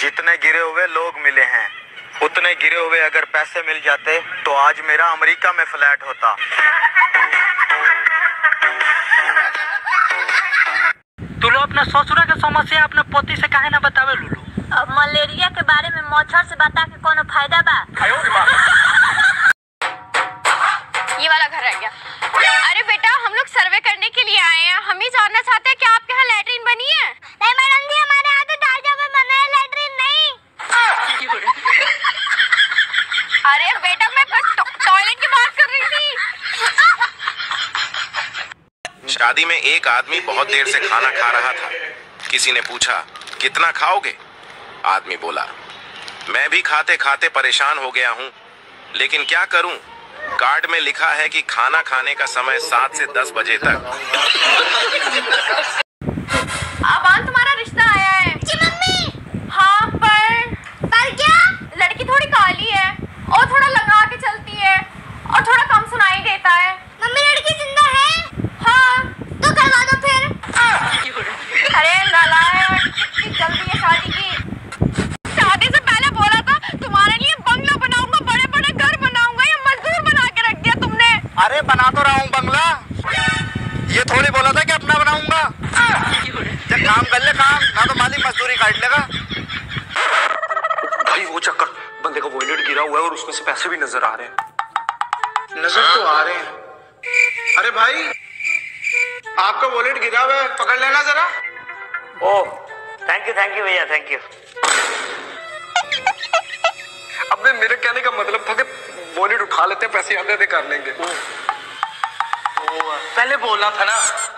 जितने गिरे हुए लोग मिले हैं, उतने गिरे हुए अगर पैसे मिल जाते तो आज मेरा अमेरिका में फ्लैट होता। तू लोग अपने ससुरा के समस्या अपने पति से काहे ना बतावे लूलू? अब मलेरिया के बारे में मच्छर से बता के कोनो फायदा बा? ये वाला घर रह गया। अरे बेटा, हम लोग सर्वे करने के लिए आए हैं। हम ही जानना चाहते हैं कि आपके यहाँ लैट्रिन बनी है? नहीं मैडम जी, हमारे यहाँ तो दाल में बना है, लैट्रिन नहीं। अरे बेटा, मैं टॉयलेट की बात कर रही थी। शादी में एक आदमी बहुत देर से खाना खा रहा था। किसी ने पूछा, कितना खाओगे? आदमी बोला, मैं भी खाते खाते परेशान हो गया हूँ, लेकिन क्या करूँ, कार्ड में लिखा है कि खाना खाने का समय 7 से 10 बजे तक। अबान, तुम्हारा रिश्ता आया है। जी मम्मी। हाँ, पर क्या? लड़की थोड़ी काली है और थोड़ा लगा के चलती है और थोड़ा कम सुनाई देता है। मम्मी, लड़की जिंदा है? हाँ। तो करवा दो फिर। अरे नालायक, इतनी जल्दी है शादी की? शादी से पहले बोला था तुम्हारे लिए बंगला बनाऊंगा, बड़े बड़े घर बनाऊंगा, या मजदूर बना के रख दिया तुमने। अरे बना तो रहा हूँ बंगला, ये थोड़ी बोला था कि अपना बनाऊंगा। जब काम कर ले काम, ना तो मालिक मजदूरी काट लेगा। भाई वो चक्कर, बंदे का वॉलेट गिरा हुआ है और उसमें से पैसे भी नजर आ रहे हैं। नजर तो आ रहे हैं। अरे भाई, आपका वॉलेट गिरा हुआ है, पकड़ लेना जरा। ओह, थैंक यू भैया, थैंक यू। अब मेरे कहने का मतलब था कि वॉलेट उठा लेते हैं, पैसे आधे आधे कर लेंगे। पहले बोलना था ना।